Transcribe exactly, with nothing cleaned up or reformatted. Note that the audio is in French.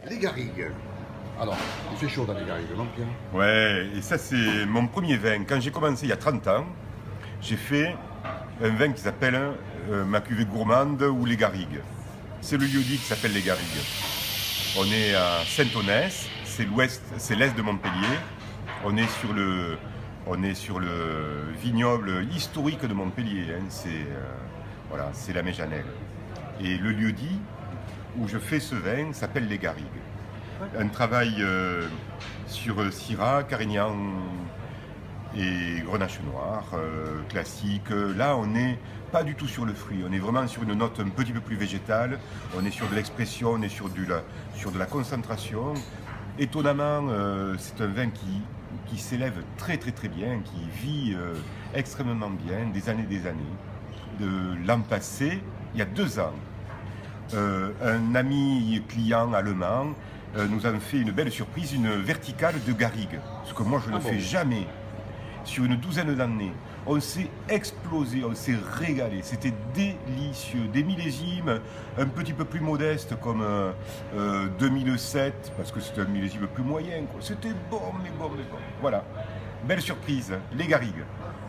Les garrigues. Alors, il fait chaud dans les garrigues, non Pierre? Ouais, et ça c'est mon premier vin. Quand j'ai commencé il y a trente ans, j'ai fait un vin qui s'appelle euh, ma cuvée gourmande ou les garrigues. C'est le lieu-dit qui s'appelle les garrigues. On est à Saint-Onès, c'est l'ouest, c'est l'est de Montpellier. On est sur le, on est sur le vignoble historique de Montpellier. Hein. C'est euh, voilà, c'est la Méjanelle. Et le lieu-dit où je fais ce vin s'appelle les garrigues. Un travail euh, sur Syrah, Carignan et Grenache noir, euh, classique. Là, on n'est pas du tout sur le fruit, on est vraiment sur une note un petit peu plus végétale, on est sur de l'expression, on est sur, du, la, sur de la concentration. Étonnamment, euh, c'est un vin qui, qui s'élève très très très bien, qui vit euh, extrêmement bien, des années des années. De l'an passé, il y a deux ans, euh, un ami client allemand euh, nous a fait une belle surprise, une verticale de garrigue, ce que moi je ne ah fais bon. jamais. Sur une douzaine d'années, on s'est explosé, on s'est régalé, c'était délicieux. Des millésimes un petit peu plus modestes comme euh, euh, deux mille sept, parce que c'était un millésime plus moyen. C'était bon, mais bon, mais bon. Voilà, belle surprise, les garrigues.